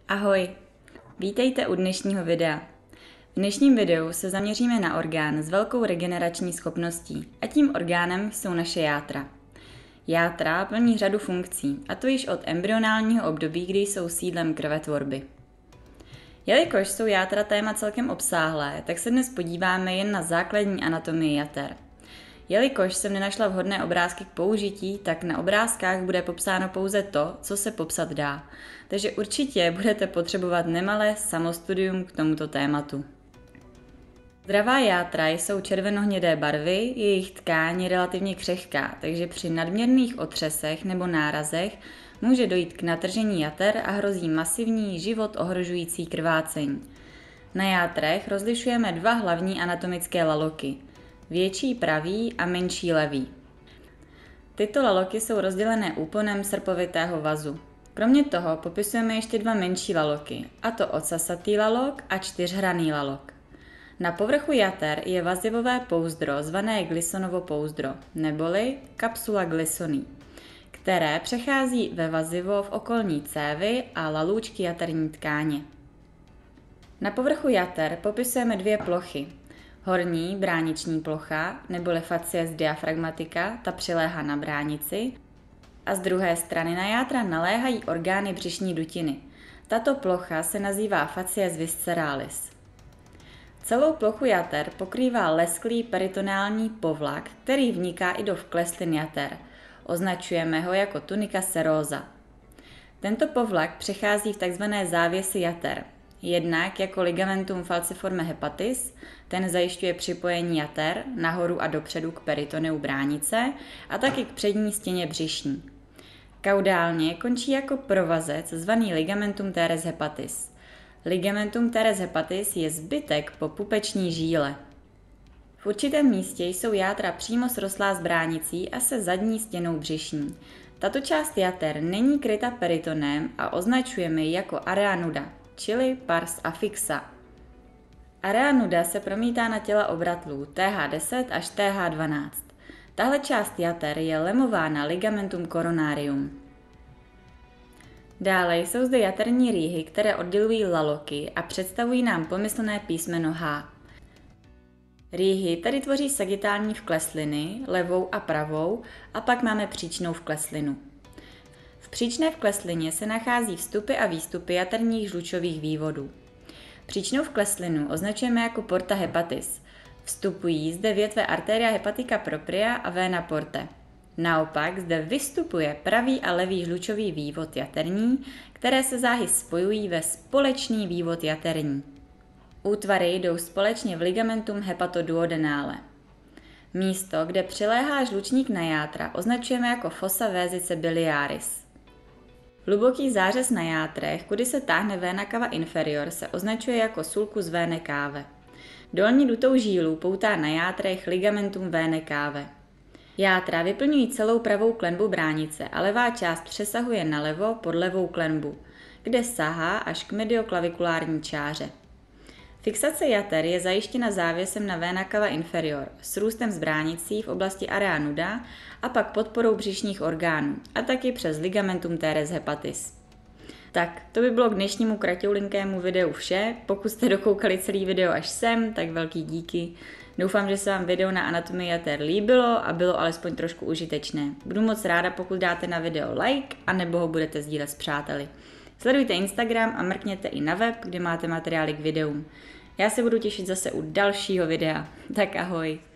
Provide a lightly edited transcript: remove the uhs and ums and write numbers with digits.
Ahoj, vítejte u dnešního videa. V dnešním videu se zaměříme na orgán s velkou regenerační schopností a tím orgánem jsou naše játra. Játra plní řadu funkcí, a to již od embryonálního období, kdy jsou sídlem krvetvorby. Jelikož jsou játra téma celkem obsáhlé, tak se dnes podíváme jen na základní anatomii jater. Jelikož jsem nenašla vhodné obrázky k použití, tak na obrázkách bude popsáno pouze to, co se popsat dá. Takže určitě budete potřebovat nemalé samostudium k tomuto tématu. Zdravá játra jsou červenohnědé barvy, jejich tkáň je relativně křehká, takže při nadměrných otřesech nebo nárazech může dojít k natržení jater a hrozí masivní, život ohrožující krvácení. Na játrech rozlišujeme dva hlavní anatomické laloky. Větší pravý a menší levý. Tyto laloky jsou rozdělené úponem srpovitého vazu. Kromě toho popisujeme ještě dva menší laloky, a to ocasatý lalok a čtyřhranný lalok. Na povrchu jater je vazivové pouzdro zvané Glissonovo pouzdro, neboli kapsula Glissoni, které přechází ve vazivo v okolní cévy a lalůčky jaterní tkáně. Na povrchu jater popisujeme dvě plochy. Horní brániční plocha, neboli facies diafragmatica, ta přiléhá na bránici, a z druhé strany na játra naléhají orgány břišní dutiny. Tato plocha se nazývá facies visceralis. Celou plochu jater pokrývá lesklý peritonální povlak, který vniká i do vkleslin jater. Označujeme ho jako tunika serosa. Tento povlak přechází v tzv. Závěsy jater. Jednak jako ligamentum falciforme hepatis, ten zajišťuje připojení jater nahoru a dopředu k peritoneu bránice a taky k přední stěně břišní. Kaudálně končí jako provazec zvaný ligamentum teres hepatis. Ligamentum teres hepatis je zbytek po pupeční žíle. V určitém místě jsou játra přímo srostlá s bránicí a se zadní stěnou břišní. Tato část jater není kryta peritonem a označujeme ji jako area nuda, čili pars affixa. Area nuda se promítá na těla obratlů TH10 až TH12. Tahle část jater je lemována ligamentum coronarium. Dále jsou zde jaterní rýhy, které oddělují laloky a představují nám pomyslné písmeno H. Rýhy tedy tvoří sagitální vklesliny, levou a pravou, a pak máme příčnou vkleslinu. V příčné vkleslině se nachází vstupy a výstupy jaterních žlučových vývodů. Příčnou vkleslinu označujeme jako porta hepatis. Vstupují zde větve arteria hepatica propria a vena portae. Naopak zde vystupuje pravý a levý žlučový vývod jaterní, které se záhy spojují ve společný vývod jaterní. Útvary jdou společně v ligamentum hepatoduodenale. Místo, kde přiléhá žlučník na játra, označujeme jako fossa vesicae biliaris. Hluboký zářez na játrech, kudy se táhne vena cava inferior, se označuje jako sulcus venae cavae. Dolní dutou žílu poutá na játrech ligamentum venae cavae. Játra vyplňují celou pravou klenbu bránice a levá část přesahuje nalevo pod levou klenbu, kde sahá až k medioklavikulární čáře. Fixace jater je zajištěna závěsem na vena cava inferior s růstem z bránicí v oblasti area nuda a pak podporou břišních orgánů a taky přes ligamentum teres hepatis. Tak, to by bylo k dnešnímu kratoulinkému videu vše. Pokud jste dokoukali celý video až sem, tak velký díky. Doufám, že se vám video na anatomii jater líbilo a bylo alespoň trošku užitečné. Budu moc ráda, pokud dáte na video like a nebo ho budete sdílet s přáteli. Sledujte Instagram a mrkněte i na web, kde máte materiály k videům. Já se budu těšit zase u dalšího videa. Tak ahoj.